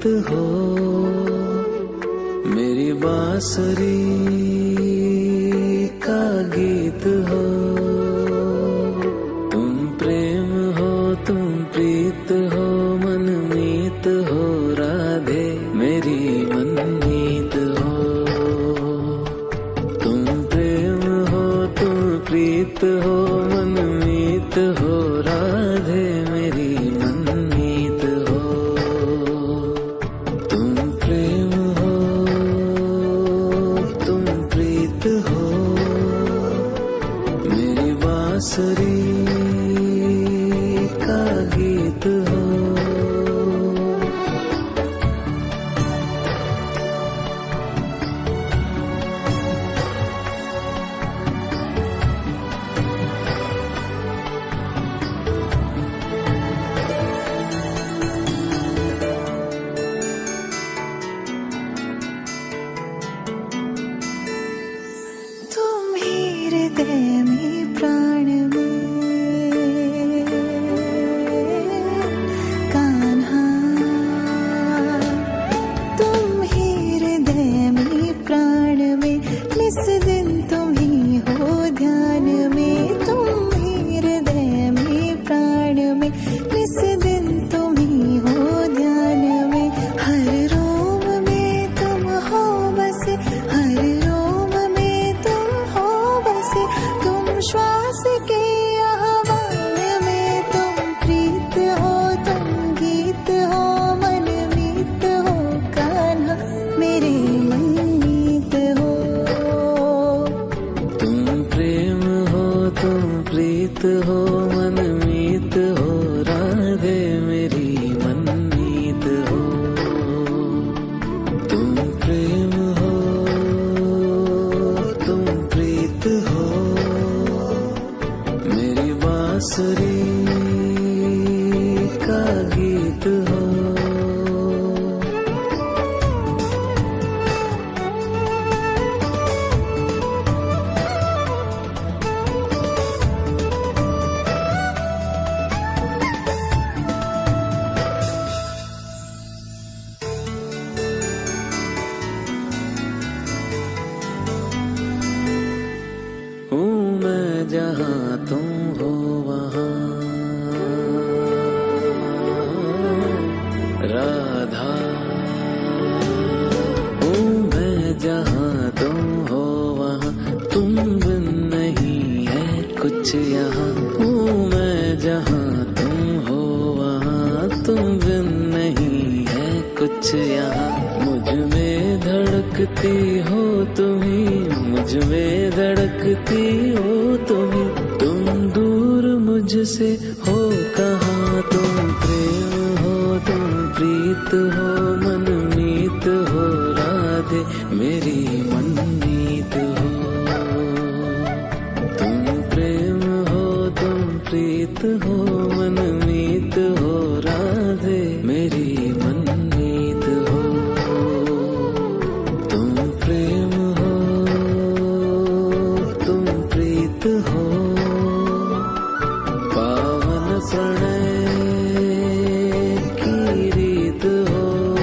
हो, मेरी बांसुरी का गीत हो। तुम प्रेम हो, तुम प्रीत हो, मनमीत हो राधे मेरी मनमीत हो। तुम प्रेम हो, तुम प्रीत हो, मनमीत हो राधे मेरी मनमीत हो। तुम प्रेम हो, तुम प्रीत हो, मेरी बांसुरी का गीत हो। हृदय में प्राण में कान्हा, तुम ही हृदय में प्राण में, निस दिन तुम ही हो ध्यान में। तुम ही हृदय में प्राण में, निस दिन तुम ही हो ध्यान में। हर रोम में तुम हो बसे, हर रोम में तुम हो बसे। तुम श्वास के आह्वान में, तुम प्रीत हो, तुम गीत हो, मनमीत हो कान्हा मेरे मनमीत हो। तुम प्रेम हो, तुम प्रीत हो, मनमीत हो राधे मेरी मनमीत हो। तुम प्रेम हो, तुम प्रीत हो, मेरी बांसुरी का गीत हो। हूँ मैं जहाँ तुम हो वहाँ राधा, हूँ मैं जहाँ तुम हो वहाँ, तुम बिन नहीं है कुछ यहाँ। हूँ मैं जहाँ तुम हो वहाँ, तुम बिन नहीं है कुछ यहाँ। मुझ में धड़कती हो तुम्ही, मुझ में धड़कती हो तुम्ही, तुम दूर मुझसे हो कहाँ। तुम प्रेम हो, तुम प्रीत हो, मनमीत हो राधे मेरी मनमीत हो। तुम प्रेम हो, तुम प्रीत हो, मनमीत हो राधे मेरी मनमीत हो। तुम प्रेम हो, तुम प्रीत हो, पावन प्रणय की रीत हो।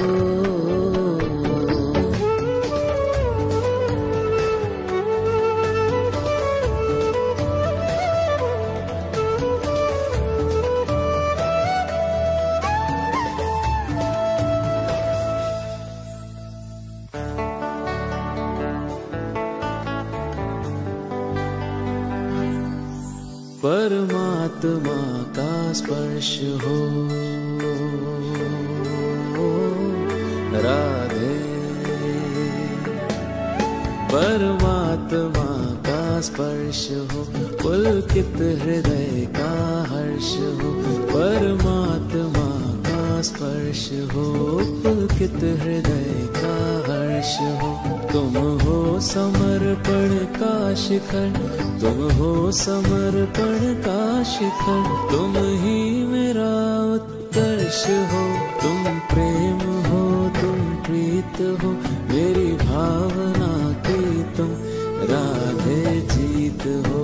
परमात्मा का स्पर्श हो राधे, परमात्मा का स्पर्श हो, पुलकित हृदय का हर्ष हो। परमात्मा का स्पर्श हो, पुलकित हृदय का हर्ष हो। तुम हो समर्पण का शिखर, तुम हो समर्पण का शिखर, तुम ही मेरा उत्कर्ष हो। तुम प्रेम हो, तुम प्रीत हो, मेरी भावना की तुम राधे जीत हो।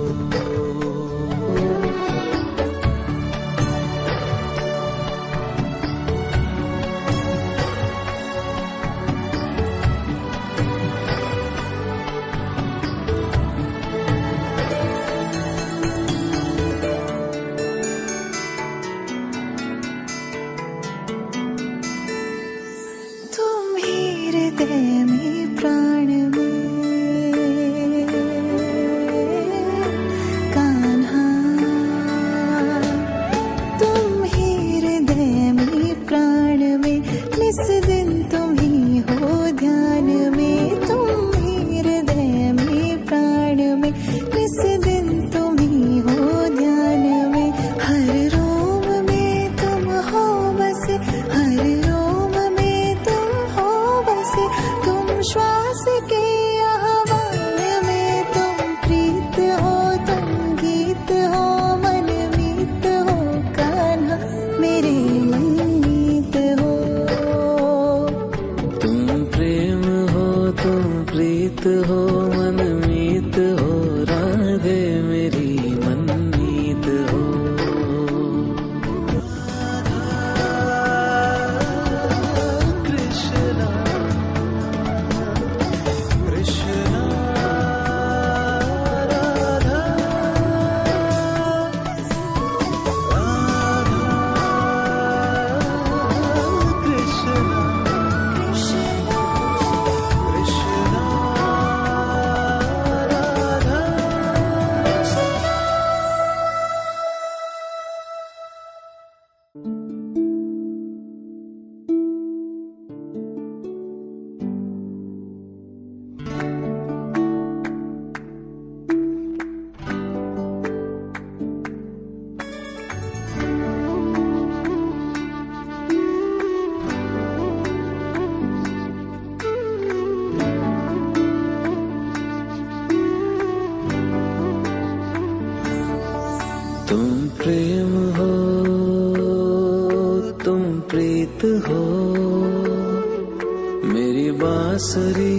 हृदय में प्राण में कान्हा, तुम ही हृदय में प्राण में, निस दिन तुम ही हो ध्यान में। तुम ही हृदय में प्राण में, निस दिन तुम ही हो ध्यान में। हर रोम में तुम हो बसे, हर रोम में तुम हो बसे। तुम श्वास के आह्वान में, तुम प्रीत हो, तुम गीत हो, मन मीत हो कान्हा, मेरे मन मीत हो। तुम प्रेम हो, तुम प्रीत हो, मन मीत हो, राधे मेरी मनमीत हो। कृष्णा कृष्णा राधा राधा कृष्णा कृष्णा राधा। तुम प्रेम हो, तुम प्रीत हो, मेरी बांसुरी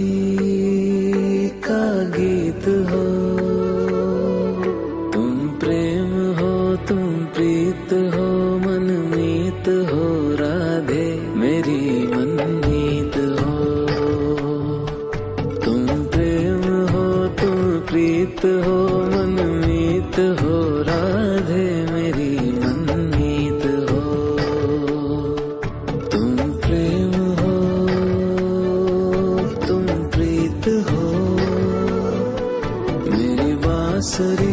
का गीत हो। तुम प्रेम हो, तुम प्रीत हो, मन मीत हो, राधे मेरी मनमीत हो। तुम प्रेम हो, तुम प्रीत हो, मन मीत हो, राधे मेरी मनमीत हो। तुम प्रेम हो, तुम प्रीत हो, मेरी बांसुरी